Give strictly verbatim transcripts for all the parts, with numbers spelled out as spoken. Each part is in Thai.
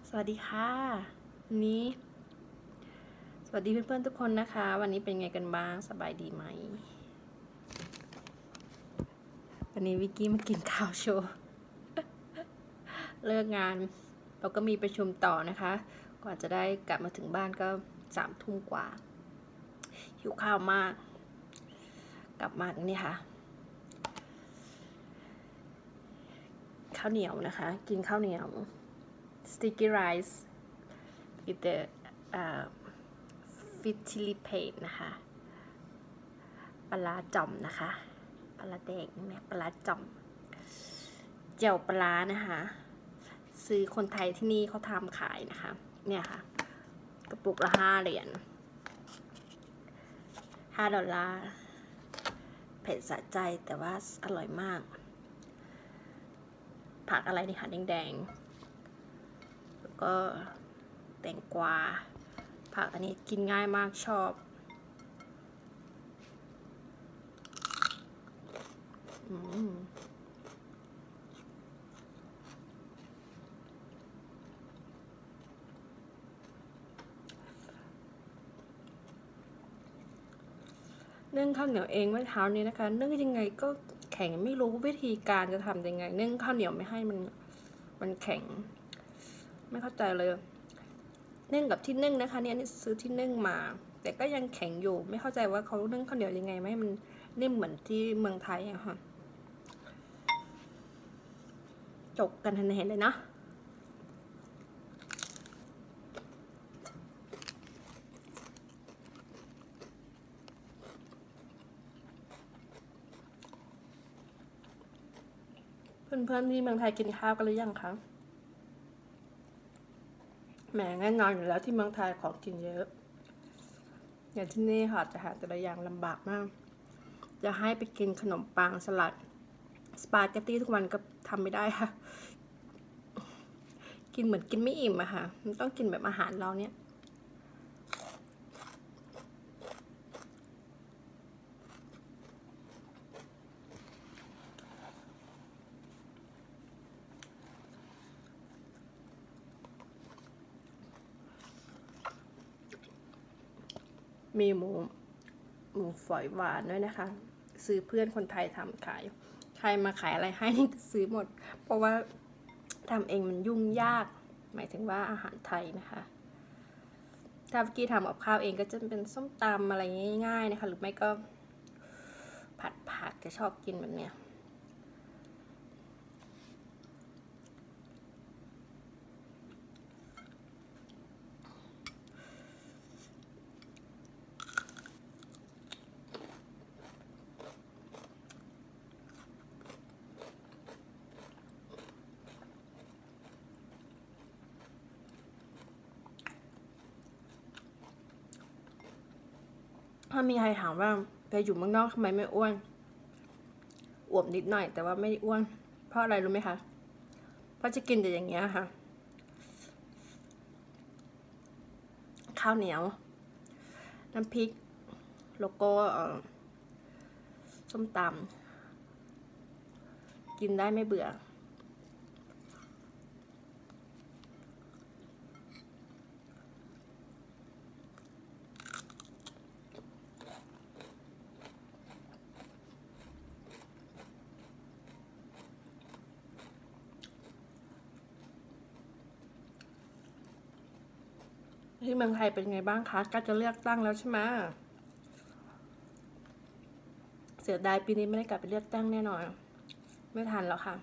สวัสดีค่ะวันนี้สวัสดีเพื่อนๆทุกคนนะคะวันนี้เป็นไงกันบ้างสบายดีไหมวันนี้วิกกี้มากินข้าวโชว์เลิกงานเราก็มีประชุมต่อนะคะกว่าจะได้กลับมาถึงบ้านก็สามทุ่มกว่าหิวข้าวมากกลับมานี่ค่ะข้าวเหนียวนะคะกินข้าวเหนียว sticky rice with the uh, fish chili paste นะคะปลาจ่อมนะคะปลาแดงเนี่ยปลาจ่อมเจียวปลานะคะซื้อคนไทยที่นี่เขาทำขายนะคะเนี่ยค่ะกระปุกละห้าเหรียญห้าดอลลาร์เผ็ดสะใจแต่ว่าอร่อยมากผักอะไรนี่ค่ะแดงๆแล้วก็แตงกวาผักอันนี้กินง่ายมากชอบอืมนึ่งข้าวเหนียวเองเมื่อเช้านี้นะคะนึ่งยังไงก็แข็งไม่รู้วิธีการจะทำยังไงนึ่งข้าวเหนียวไม่ให้มันมันแข็งไม่เข้าใจเลยนึ่งกับที่นึ่งนะคะเนี่ยนี่ซื้อที่นึ่งมาแต่ก็ยังแข็งอยู่ไม่เข้าใจว่าเขานึ่งข้าวเหนียวยังไงไม่ให้มันนิ่มเหมือนที่เมืองไทยอะค่ะจกกันเห็นเลยเนาะเพื่อนๆที่เมืองไทยกินข้าวกันหรือยังคะแหมแน่นอนอยู่แล้วที่เมืองไทยของกินเยอะอย่างที่นี่ค่ะจะหาแต่ละอย่างลำบากมากจะให้ไปกินขนมปังสลัดสปาเกตตี้ทุกวันก็ทำไม่ได้ค่ะกินเหมือนกินไม่อิ่มอะค่ะมันต้องกินแบบอาหารเราเนี่ยมีหมูหมูฝอยหวานด้วยนะคะซื้อเพื่อนคนไทยทำขายใครมาขายอะไรให้นี่ซื้อหมดเพราะว่าทำเองมันยุ่งยากหมายถึงว่าอาหารไทยนะคะถ้าวิกกี้ทำกับข้าวเองก็จะเป็นส้มตำอะไรง่ายๆนะคะหรือไม่ก็ผัดผักจะชอบกินแบบเนี้ยถ้ามีใครถามว่าไปอยู่เมืองนอกทำไมไม่อ้วนอวบนิดหน่อยแต่ว่าไม่อ้วนเพราะอะไรรู้ไหมคะเพราะจะกินแต่อย่างเงี้ยค่ะข้าวเหนียวน้ำพริกแล้วก็ส้มตำกินได้ไม่เบื่อที่เมืองไทยเป็นไงบ้างคะก็จะเลือกตั้งแล้วใช่ไหมเสียดายปีนี้ไม่ได้กลับไปเลือกตั้งแน่นอนไม่ทันแล้วค่ะ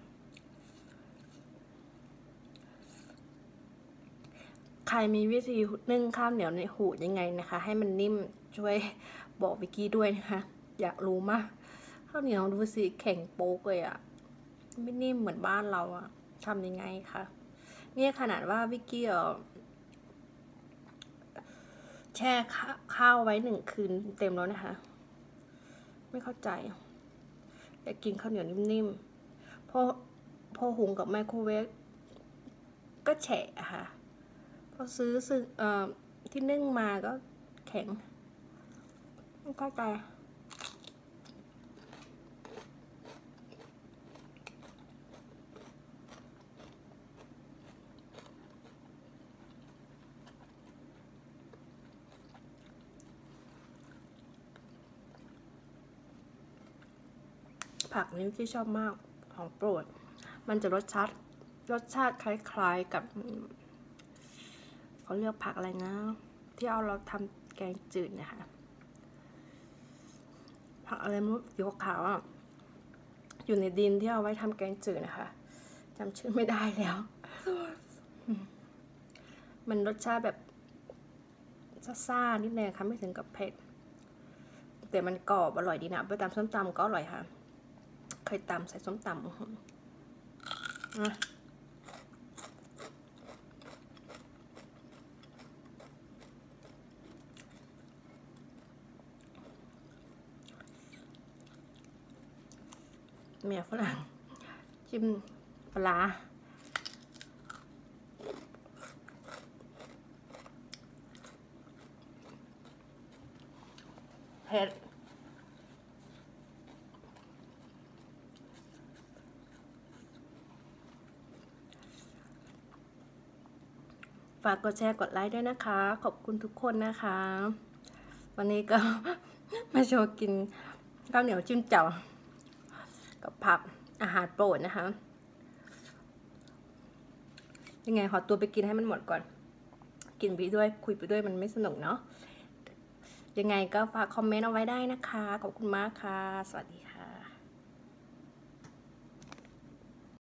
ใครมีวิธีนึ่งข้าวเหนียวในหูยังไงนะคะให้มันนิ่มช่วยบอกวิกกี้ด้วยนะคะอยากรู้มากข้าวเหนียวดูสิแข็งโป๊กเลยอะไม่นิ่มเหมือนบ้านเราอะทำยังไงคะเนี่ยขนาดว่าวิกกี้แช่ข้าวไว้หนึ่งคืนเต็มแล้วนะคะไม่เข้าใจอยากกินข้าวเหนียวนิ่มๆพอพอหุงกับไมโครเวฟก็แฉะค่ะพอซื้อซื้อเอ่อที่นึ่งมาก็แข็งไม่เข้าใจผักนี้ที่ชอบมากของโปรดมันจะรสชาติรสชาติคล้ายๆกับเขาเรียกผักอะไรนะที่เอาเราทำแกงจืดนะคะผักอะไรไม่รู้สีขาวอ่ะอยู่ในดินที่เอาไว้ทำแกงจืดนะคะจำชื่อไม่ได้แล้วมันรสชาติแบบซ่าๆนิดนึงค่ะไม่ถึงกับเผ็ดแต่มันกรอบอร่อยดีนะไปตำส้มตำก็อร่อยค่ะเคยตำใส่ส้มตำนะเมียฝรั่งจิ้มปลาเผ็ดฝากกดแชร์กดไลค์ด้วยนะคะขอบคุณทุกคนนะคะวันนี้ก็มาโชว์กินข้าวเหนียวจิ้มแจ่วกับผักอาหารโปรดนะคะยังไงขอตัวไปกินให้มันหมดก่อนกินไปด้วยคุยไปด้วยมันไม่สนุกเนาะยังไงก็ฝากคอมเมนต์เอาไว้ได้นะคะขอบคุณมากค่ะสวัสดีค่ะ